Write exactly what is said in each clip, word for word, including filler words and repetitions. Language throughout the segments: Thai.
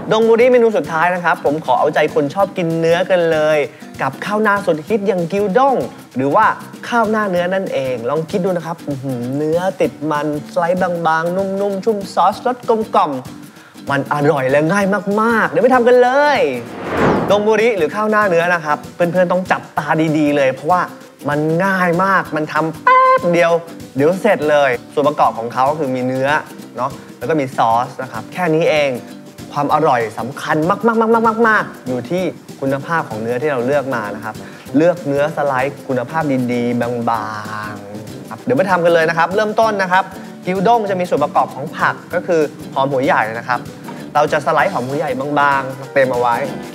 ดงบุรีเมนูสุดท้ายนะครับผมขอเอาใจคนชอบกินเนื้อกันเลยกับข้าวหน้าสุดฮิตอย่างกิวด้งหรือว่าข้าวหน้าเนื้อนั่นเองลองคิดดูนะครับเนื้อติดมันสไลด์บางๆนุ่มๆชุ่มซอสรสกลมๆมันอร่อยและง่ายมากๆเดี๋ยวไปทำกันเลยดงบุรีหรือข้าวหน้าเนื้อนะครับเพื่อนๆต้องจับตาดีๆเลยเพราะว่ามันง่ายมากมันทำแป๊บเดียวเดี๋ยวเสร็จเลยส่วนประกอบของเขาก็คือมีเนื้อเนาะแล้วก็มีซอสนะครับแค่นี้เองความอร่อยสำคัญมากๆๆๆๆอยู่ที่คุณภาพของเนื้อที่เราเลือกมานะครับเลือกเนื้อสไลด์คุณภาพดีๆบางๆครับเดี๋ยวมาทำกันเลยนะครับเริ่มต้นนะครับกิวด้งจะมีส่วนประกอบของผักก็คือหอมหัวใหญ่นะครับเราจะสไลด์หอมหัวใหญ่บางๆเต็มเอาไว้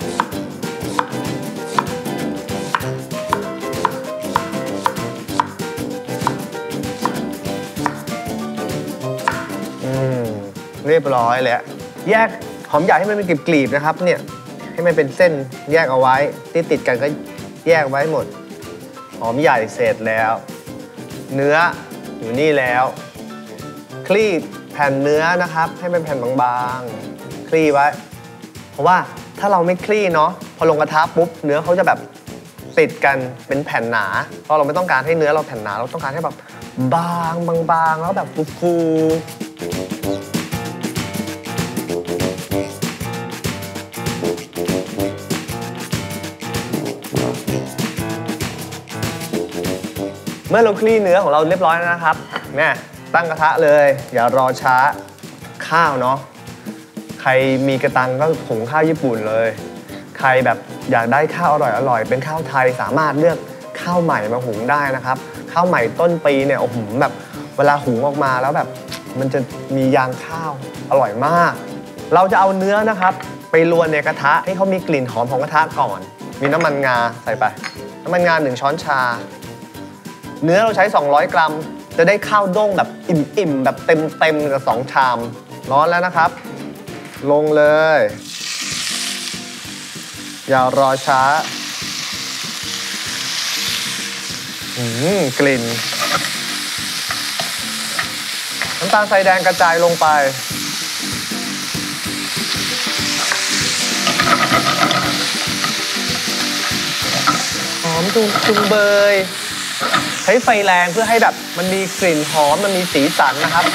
เรียบร้อยแล้วแยกหอมใหญ่ให้มันเป็นกลีบๆนะครับเนี่ยให้มันเป็นเส้นแยกเอาไว้ที่ติดกันก็แยกไว้หมดหอมใหญ่เสร็จแล้วเนื้ออยู่นี่แล้วคลี่แผ่นเนื้อนะครับให้เป็นแผ่นบางๆคลี่ไว้เพราะว่าถ้าเราไม่คลี่เนาะพอลงกระทะปุ๊บเนื้อเขาจะแบบติดกันเป็นแผ่นหนาเพราะเราไม่ต้องการให้เนื้อเราแผ่นหนาเราต้องการให้แบบบางบางๆแล้วแบบฟูเมื่อเราคลี่เนื้อของเราเรียบร้อยแล้วนะครับเนี่ยตั้งกระทะเลยอย่ารอช้าข้าวเนาะใครมีกระตังก็หุงข้าวญี่ปุ่นเลยใครแบบอยากได้ข้าวอร่อยอร่อยเป็นข้าวไทยสามารถเลือกข้าวใหม่มาหุงได้นะครับข้าวใหม่ต้นปีเนี่ยโอ้โหแบบเวลาหุงออกมาแล้วแบบมันจะมียางข้าวอร่อยมากเราจะเอาเนื้อนะครับไปรวนในกระทะให้เขามีกลิ่นหอมของกระทะก่อนมีน้ำมันงาใส่ไปน้ำมันงาหนึ่งช้อนชาเนื้อเราใช้สองร้อยกรัมจะได้ข้าวด้งแบบอิ่มๆแบบเต็มๆกับสองชามร้อนแล้วนะครับลงเลยอย่ารอช้าอืมกลิ่นน้ำตาลทรายแดงกระจายลงไปหอมจุงจุงเบยใช้ไฟแรงเพื่อให้แบบมันมีกลิ่นหอมมันมีสีสันนะครับ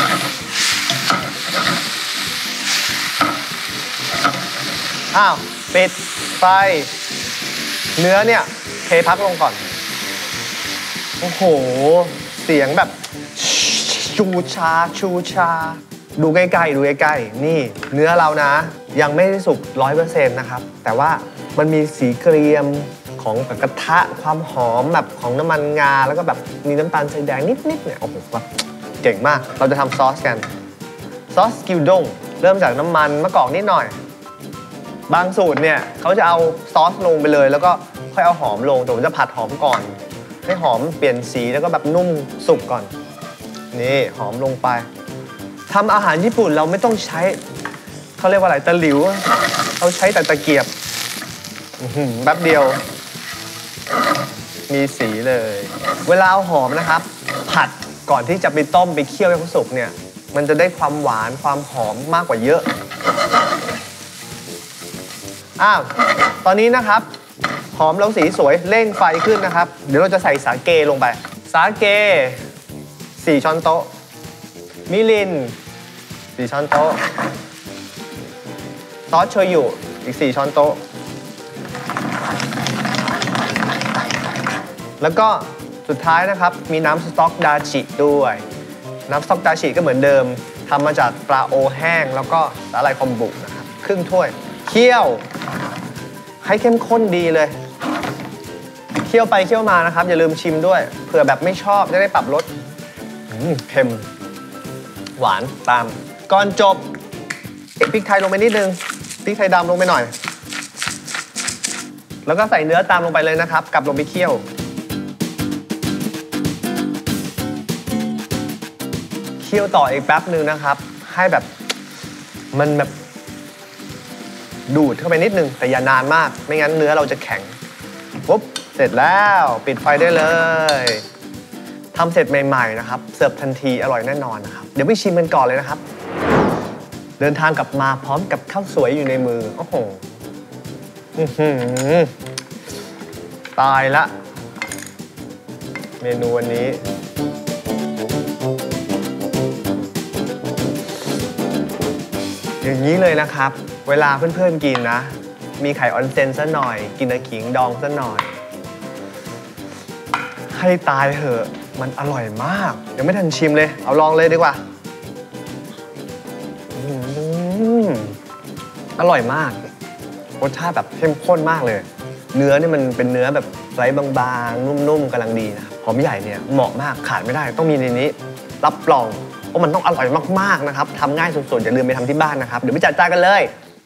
อ้าวปิดไฟเนื้อเนี่ยเทพักลงก่อนโอ้โหเสียงแบบชูชาชูชาดูใกล้ๆดูใกล้ๆนี่เนื้อเรานะยังไม่ได้สุกร้อยเปอร์เซ็นต์นะครับแต่ว่ามันมีสีเกรียมของกระทะความหอมแบบของน้ำมันงาแล้วก็แบบมีน้ำตาลทรายแดงนิดๆเนี่ยโอ้โหแบบเก่งมากเราจะทำซอสกันซอสกิวด้งเริ่มจากน้ำมันมะกอกนิดหน่อยบางสูตรเนี่ยเขาจะเอาซอสลงไปเลยแล้วก็ค่อยเอาหอมลงแต่ผมจะผัดหอมก่อนให้หอมเปลี่ยนสีแล้วก็แบบนุ่มสุกก่อนนี่หอมลงไปทำอาหารญี่ปุ่นเราไม่ต้องใช้เขาเรียกว่าอะไรตะหลิวเราใช้แต่ตะเกียบแป๊บเดียวมีสีเลยเวลาเอาหอมนะครับผัดก่อนที่จะไปต้มไปเคี่ยวให้เขาสุกเนี่ยมันจะได้ความหวานความหอมมากกว่าเยอะอ้าวตอนนี้นะครับหอมแล้วสีสวยเร่งไฟขึ้นนะครับเดี๋ยวเราจะใส่สาเกลงไปสาเกสี่ช้อนโต๊ะมิรินสี่ช้อนโต๊ะซอสโชยุอีกสี่ช้อนโต๊ะแล้วก็สุดท้ายนะครับมีน้ำสต๊อกดาชิด้วยน้ำสต๊อกดาชิก็เหมือนเดิมทำมาจากปลาโอแห้งแล้วก็สาหร่ายคอมบุนะครับครึ่งถ้วยเคี่ยวให้เข้มข้นดีเลยเคี่ยวไปเคี่ยวมานะครับอย่าลืมชิมด้วยเผื่อแบบไม่ชอบจะได้ปรับรสเค็มหวานตามก่อนจบพริกไทยลงไปนิดนึงพริกไทยดำลงไปหน่อยแล้วก็ใส่เนื้อตามลงไปเลยนะครับกลับลงไปเคี่ยวเคี่ยวต่ออีกแป๊บนึงนะครับให้แบบมันแบบดูดเข้าไปนิดนึงแต่อย่านานมากไม่งั้นเนื้อเราจะแข็งปุ๊บเสร็จแล้วปิดไฟได้เลยทำเสร็จใหม่ๆนะครับเสิร์ฟทันทีอร่อยแน่นอนนะครับเดี๋ยวไปชิมกันก่อนเลยนะครับเดินทางกลับมาพร้อมกับข้าวสวยอยู่ในมือโอ้โหตายละเมนูวันนี้อย่างนี้เลยนะครับเวลาเพื่อนๆกินนะมีไข่ออนเซ็นซะหน่อยกินไอขิงดองซะหน่อยให้ตายเหอะมันอร่อยมากยังไม่ทันชิมเลยเอาลองเลยดีกว่าอร่อยมากรสชาติแบบเข้มข้นมากเลยเนื้อเนี่ยมันเป็นเนื้อแบบไร้บางๆนุ่มๆกำลังดีนะหอมใหญ่เนี่ยเหมาะมากขาดไม่ได้ต้องมีในนี้รับรองว่ามันต้องอร่อยมากๆนะครับทำง่ายสุดๆอย่าลืมไปทำที่บ้านนะครับเดี๋ยวไปจัดจานกันเลย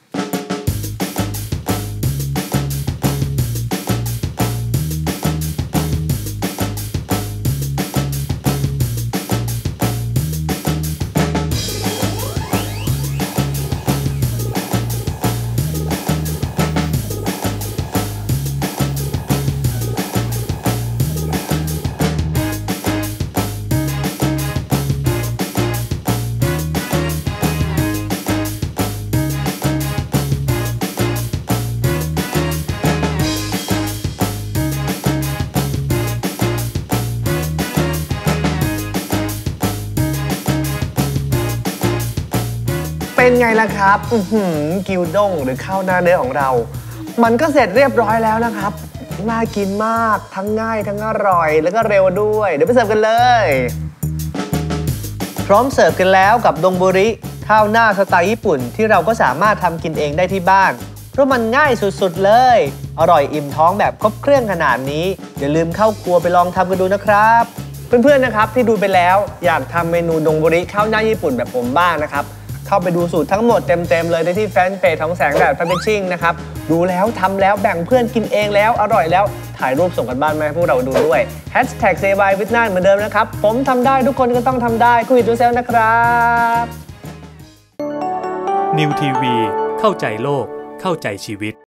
เป็นไงล่ะครับกิวด้งหรือข้าวหน้าเนื้อของเรามันก็เสร็จเรียบร้อยแล้วนะครับน่ากินมากทั้งง่ายทั้งอร่อยแล้วก็เร็วด้วยเดี๋ยวไปเสิร์ฟกันเลยพร้อมเสิร์ฟกันแล้วกับดงบุริข้าวหน้าสไตล์ญี่ปุ่นที่เราก็สามารถทำกินเองได้ที่บ้านเพราะมันง่ายสุดๆเลยอร่อยอิ่มท้องแบบครบเครื่องขนาดนี้อย่าลืมเข้าครัวไปลองทำกันดูนะครับเพื่อนๆนะครับที่ดูไปแล้วอยากทำเมนูดงบุริข้าวหน้าญี่ปุ่นแบบผมบ้างนะครับเข้าไปดูสูตรทั้งหมดเต็มๆเลยได้ที่แฟนเพจของแสงแดดแฟมิชิ่งนะครับดูแล้วทำแล้วแบ่งเพื่อนกินเองแล้วอร่อยแล้วถ่ายรูปส่งกันบ้านมาให้พวกเราดูด้วยแฮชแท็กเซบายวิทนานเหมือนเดิมนะครับผมทำได้ทุกคนก็ต้องทำได้คุยดูเซลนะครับนิวทีวีเข้าใจโลกเข้าใจชีวิต